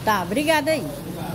Tá, obrigada aí.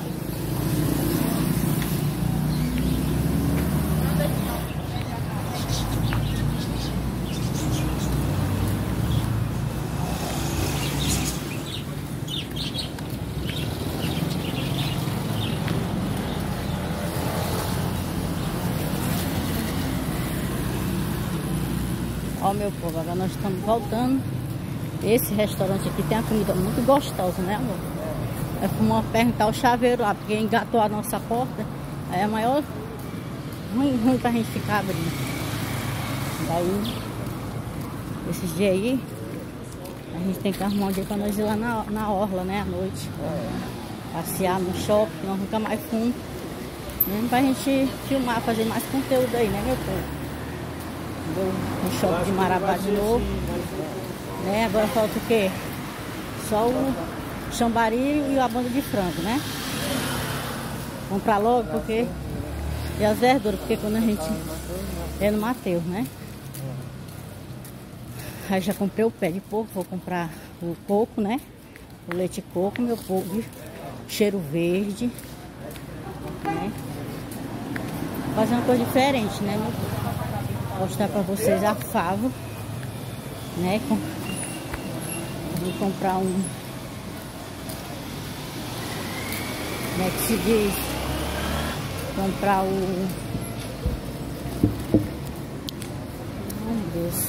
Ó, meu povo, agora nós estamos voltando. Esse restaurante aqui tem uma comida muito gostosa, né, amor? É como perguntar o chaveiro lá, porque engatou a nossa porta. Aí é a maior ruim pra gente ficar abrindo. Daí, esses dias aí, a gente tem que arrumar um dia pra nós ir lá na orla, né, à noite. Passear no shopping, nós nunca mais fomos. Mesmo pra gente filmar, fazer mais conteúdo aí, né, meu povo? No shopping de Marabá de novo, né? Agora falta o quê? Só o chambari e a banda de frango, né? Comprar logo porque... E as verduras, porque quando a gente é no Mateus, né? Aí já comprei o pé de porco, vou comprar o coco, né? O leite de coco, meu povo, cheiro verde, né? Fazer uma coisa diferente, né, meu povo? Mostrar pra vocês a fava, né? Vou comprar um, como é que se diz? Comprar o... Meu Deus.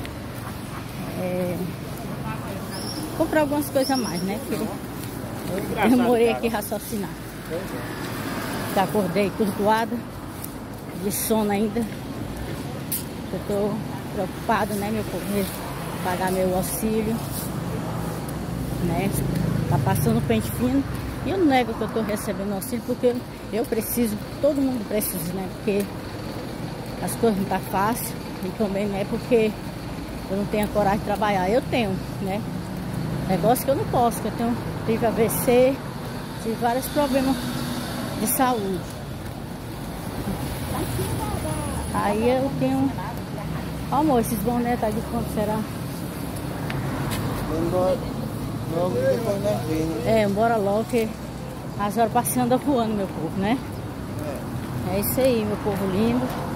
Comprar algumas coisas a mais, né, filho? Eu demorei aqui raciocinar. Já acordei turdoada, de sono ainda. Eu tô preocupado, né, meu povo, pagar meu auxílio, né? Tá passando pente fino. E eu não nego que eu tô recebendo auxílio porque eu preciso, todo mundo precisa, né? Porque as coisas não tá fácil. E também não é porque eu não tenho a coragem de trabalhar. Eu tenho, né? Negócio que eu não posso, que eu tive AVC, tive vários problemas de saúde. Aí eu tenho... Ó, amor, esses bonés tá de quanto será? Logo depois nós vemos. Bora logo que as horas passando voando, meu povo, né? É isso aí, meu povo lindo.